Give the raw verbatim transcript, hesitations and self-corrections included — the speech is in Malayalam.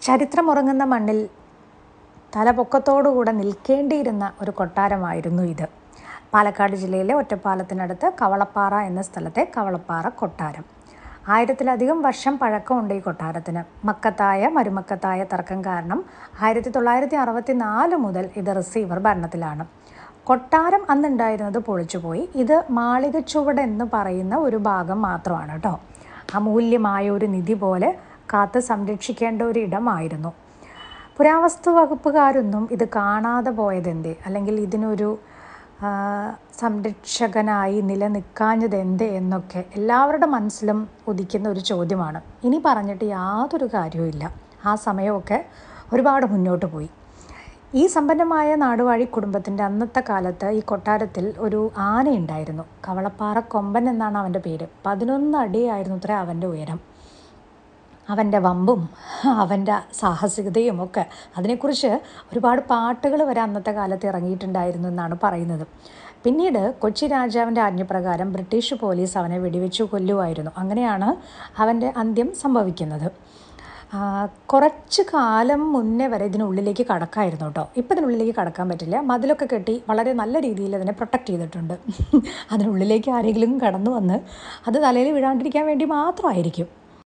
ചരിത്രമുറങ്ങുന്ന മണ്ണിൽ തലപൊക്കത്തോടുകൂടെ നിൽക്കേണ്ടിയിരുന്ന ഒരു കൊട്ടാരമായിരുന്നു ഇത്. പാലക്കാട് ജില്ലയിലെ ഒറ്റപ്പാലത്തിനടുത്ത് കവളപ്പാറ എന്ന സ്ഥലത്തെ കവളപ്പാറ കൊട്ടാരം. ആയിരത്തിലധികം വർഷം പഴക്കമുണ്ട് ഈ കൊട്ടാരത്തിന്. മക്കത്തായ മരുമക്കത്തായ തർക്കം കാരണം ആയിരത്തി തൊള്ളായിരത്തി അറുപത്തി നാല് മുതൽ ഇത് റിസീവർ ഭരണത്തിലാണ്. കൊട്ടാരം അന്നുണ്ടായിരുന്നത് പൊളിച്ചുപോയി. ഇത് മാളിക ചുവട് എന്ന് പറയുന്ന ഒരു ഭാഗം മാത്രമാണ് കേട്ടോ. അമൂല്യമായ ഒരു നിധി പോലെ കാത്ത് സംരക്ഷിക്കേണ്ട ഒരു ഇടമായിരുന്നു. പുരാവസ്തു വകുപ്പുകാരൊന്നും ഇത് കാണാതെ പോയതെന്തേ, അല്ലെങ്കിൽ ഇതിനൊരു സംരക്ഷകനായി നിലനിൽക്കാഞ്ഞതെന്തേ എന്നൊക്കെ എല്ലാവരുടെ മനസ്സിലും ഉദിക്കുന്ന ഒരു ചോദ്യമാണ്. ഇനി പറഞ്ഞിട്ട് യാതൊരു കാര്യവുമില്ല. ആ സമയമൊക്കെ ഒരുപാട് മുന്നോട്ട് പോയി. ഈ സമ്പന്നമായ നാടുവാഴി കുടുംബത്തിൻ്റെ അന്നത്തെ കാലത്ത് ഈ കൊട്ടാരത്തിൽ ഒരു ആനയുണ്ടായിരുന്നു. കവളപ്പാറ കൊമ്പൻ എന്നാണ് അവൻ്റെ പേര്. പതിനൊന്ന് അടിയായിരുന്നു അത്ര അവൻ്റെ ഉയരം. അവൻ്റെ വമ്പും അവൻ്റെ സാഹസികതയും ഒക്കെ, അതിനെക്കുറിച്ച് ഒരുപാട് പാട്ടുകൾ വരെ അന്നത്തെ കാലത്ത് ഇറങ്ങിയിട്ടുണ്ടായിരുന്നു എന്നാണ് പറയുന്നത്. പിന്നീട് കൊച്ചി രാജാവിൻ്റെ ആജ്ഞപ്രകാരം ബ്രിട്ടീഷ് പോലീസ് അവനെ വെടിവെച്ചു കൊല്ലുമായിരുന്നു. അങ്ങനെയാണ് അവൻ്റെ അന്ത്യം സംഭവിക്കുന്നത്. കുറച്ച് കാലം മുന്നേ വരെ ഇതിനുള്ളിലേക്ക് കടക്കായിരുന്നു കേട്ടോ. ഇപ്പം ഇതിനുള്ളിലേക്ക് കടക്കാൻ പറ്റില്ല. മതിലൊക്കെ കെട്ടി വളരെ നല്ല രീതിയിൽ അതിനെ പ്രൊട്ടക്റ്റ് ചെയ്തിട്ടുണ്ട്. അതിനുള്ളിലേക്ക് ആരെങ്കിലും കടന്നു വന്ന് അത് തലയിൽ വീഴാണ്ടിരിക്കാൻ വേണ്ടി മാത്രമായിരിക്കും.